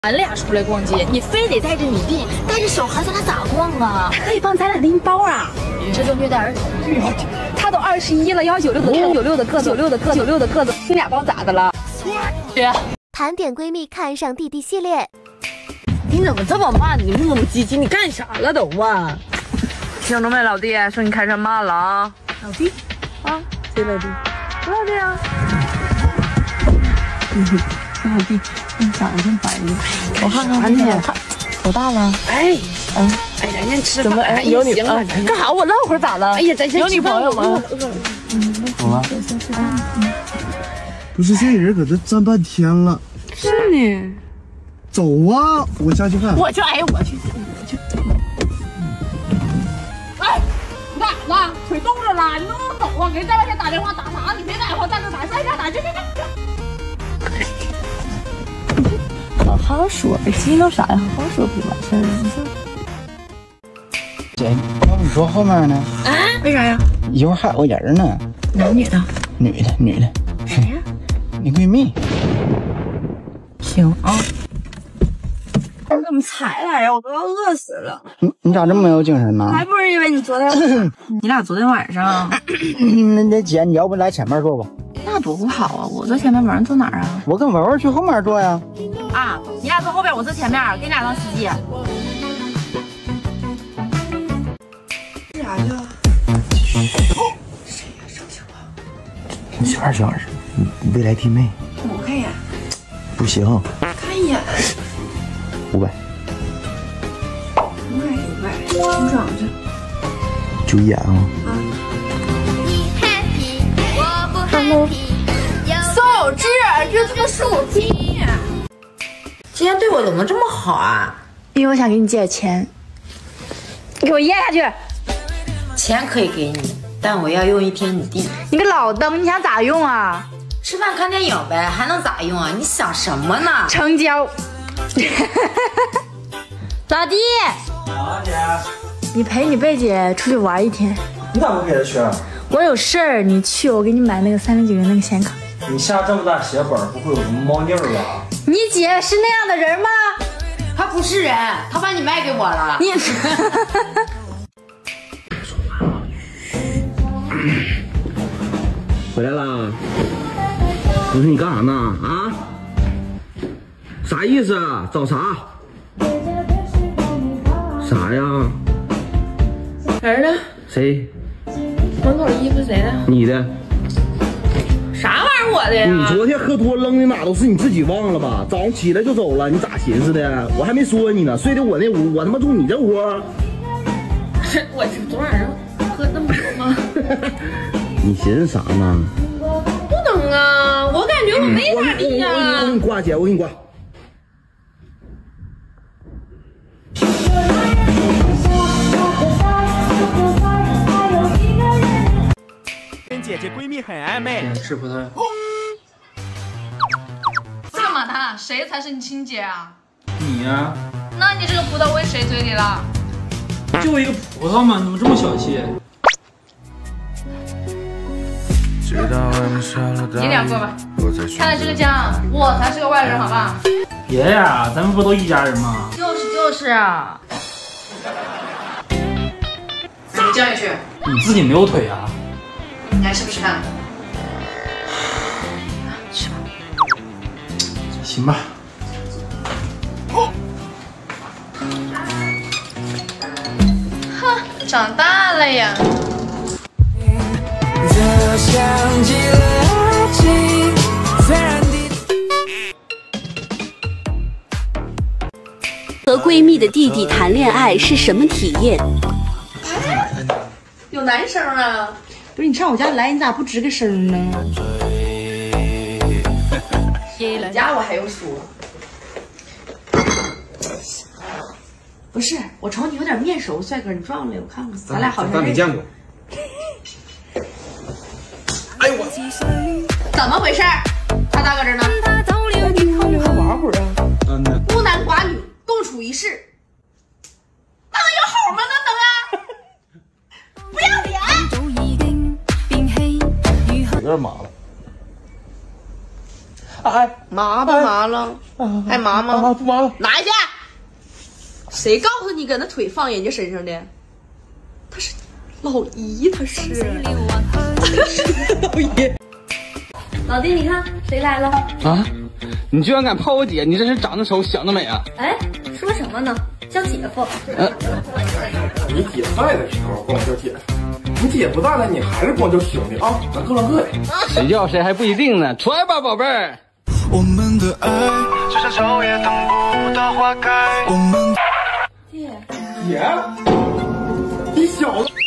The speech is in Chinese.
咱俩出来逛街，你非得带着你弟，带着小孩，咱俩咋逛啊？ 他可以帮咱俩拎包啊！ 这就虐待儿童。 他都21了，196的个子，96的个子，拎俩包咋的了？ 姐， 盘点闺蜜看上弟弟系列。 你怎么这么慢？你磨磨唧唧，你干啥了都啊？听着没，老弟，说你开车慢了啊。老弟，啊，谁老弟？我老弟啊。老弟，你长得真白呢。我看看你，多大了？哎，哎，人家吃怎么？哎，有女啊？干啥？我唠会儿咋了？哎呀，咱先有女朋友吗？ 好了。不是，这人搁这站半天了。 是呢。 走啊！我下去看。 我去，哎，我去。哎，你干啥呢？腿冻着了，你能不能走啊？给人家外天打电话打啥？你别打电话，站这打，上一下打，去。好好说，激动啥呀？好好说不就完事儿了？你说。 姐，要不你坐后面呢？ 啊？为啥呀？ 一会儿还有个人呢。 男女的？ 女的。 谁呀？ 你闺蜜。 行啊。我怎么才来呀？我都要饿死了。 你咋这么没有精神呢？ 还不是因为你昨天，你俩昨天晚上。 那姐，你要不来前面坐吧？ 那多不好啊！我坐前面，晚上坐哪儿啊？ 我跟文文去后面坐呀。 啊，你俩坐后边，我坐前面，给你俩当司机。干啥去？谁呀？生气了？ 小二，未来弟妹。 我看一眼。 不行。 看一眼。 500。 你转过去。 注意眼啊。 手指，这个手机。今天对我怎么这么好啊？ 因为我想给你借钱，你给我咽下去。 钱可以给你，但我要用1天你弟。 你个老登，你想咋用啊？ 吃饭看电影呗，还能咋用啊？你想什么呢？ 成交。 老弟， 姐， 你陪你贝姐出去玩1天。 你咋不陪她去啊？ 我有事儿，你去，我给你买那个309元那个显卡。 你下这么大血本，不会有什么猫腻儿吧？ 你姐是那样的人吗？ 他不是人，他把你卖给我了。 你回来啦！不是你干啥呢？啊？啥意思啊？找啥？啥呀？ 人呢？ 谁？ 门口衣服谁的？ 你的。 啥玩意儿我的呀？ 你昨天喝多扔的哪都是，你自己忘了吧？早上起来就走了，你咋寻思的？我还没说你呢，睡的我那屋，我他妈住你这屋。 我昨晚上喝那么多吗？ 你寻思啥呢？ 不能啊，我感觉我没咋地呀。 我给你挂姐，我给你挂。 跟姐姐闺蜜很暧昧， 是不太。 干嘛呢？谁才是你亲姐啊？ 你呀？ 那你这个葡萄喂谁嘴里了？ 就一个葡萄嘛，你怎么这么小气？ 你俩过吧。看来这个家，我才是个外人，好吧？ 别呀，咱们不都一家人吗？ 就是啊。怎么叫下去？ 你自己没有腿啊？ 你还吃不吃饭？吃吧。 行吧。 哼，长大了呀。 和闺蜜的弟弟谈恋爱是什么体验？ 有男生啊？ 不是你上我家来，你咋不吱个声呢？ 你家我还用说？不是，我瞅你有点面熟，帅哥，你撞了我看看，咱俩好像没见过。哎呦我！ 怎么回事？他咋搁这呢？ 还玩会儿啊？ 孤男寡女共处一室，那能有好吗？那能啊？不要脸！ 有点麻了。哎。 麻不麻了？还麻吗？ 不麻了， 拿下去！谁告诉你搁那腿放人家身上的？他是老姨，他是老姨。 老弟，你看谁来了？ 啊！你居然敢泡我姐，你这是长得丑想得美啊！ 哎，说什么呢？叫姐夫。 你姐在的时候管我叫姐夫，你姐不在了，你还是管我叫兄弟啊！咱各唠各的。 谁叫谁还不一定呢，出来吧，宝贝儿。 我们的爱就像秋叶等不到花开。我们姐，你小子。